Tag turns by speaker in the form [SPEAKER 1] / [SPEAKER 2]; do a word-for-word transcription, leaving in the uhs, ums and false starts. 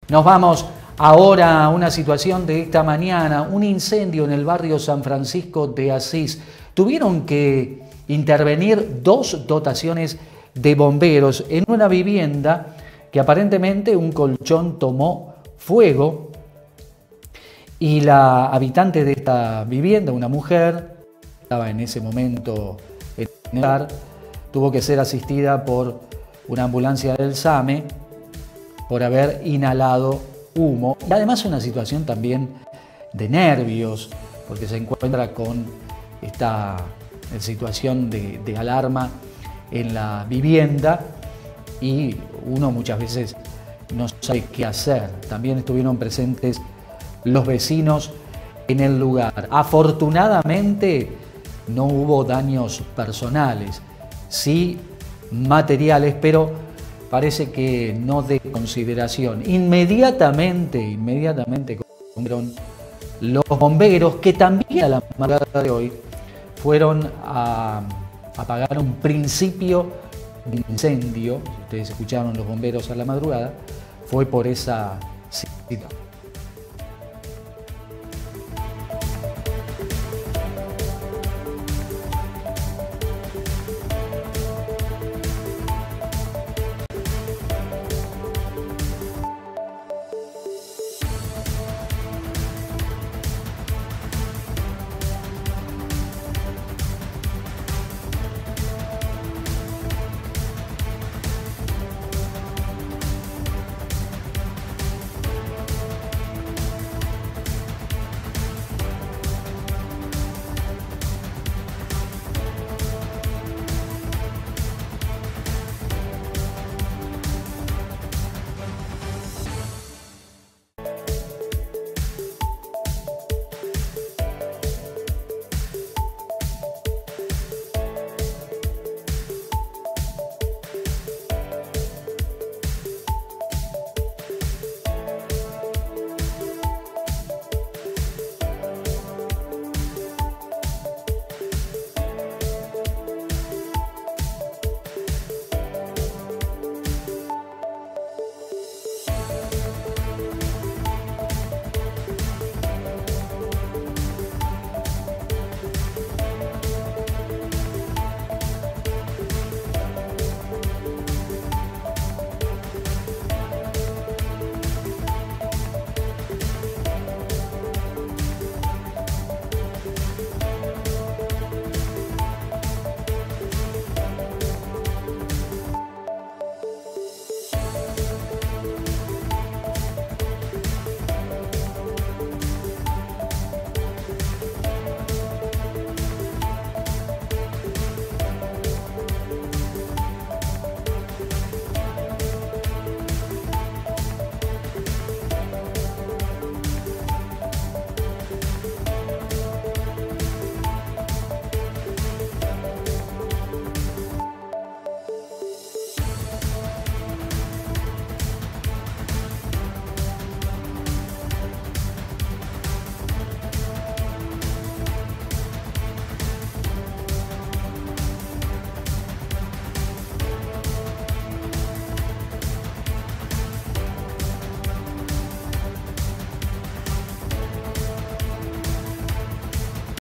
[SPEAKER 1] Nos vamos ahora a una situación de esta mañana, un incendio en el barrio San Francisco de Asís. Tuvieron que intervenir dos dotaciones de bomberos en una vivienda que aparentemente un colchón tomó fuego y la habitante de esta vivienda, una mujer, estaba en ese momento en el lugar, tuvo que ser asistida por una ambulancia del SAME por haber inhalado humo. Y además una situación también de nervios, porque se encuentra con esta situación de, de alarma en la vivienda y uno muchas veces no sabe qué hacer. También estuvieron presentes los vecinos en el lugar. Afortunadamente no hubo daños personales, sí materiales, pero parece que no de consideración. Inmediatamente, inmediatamente fueron los bomberos, que también a la madrugada de hoy fueron a apagar un principio de incendio. Ustedes escucharon los bomberos a la madrugada, fue por esa situación.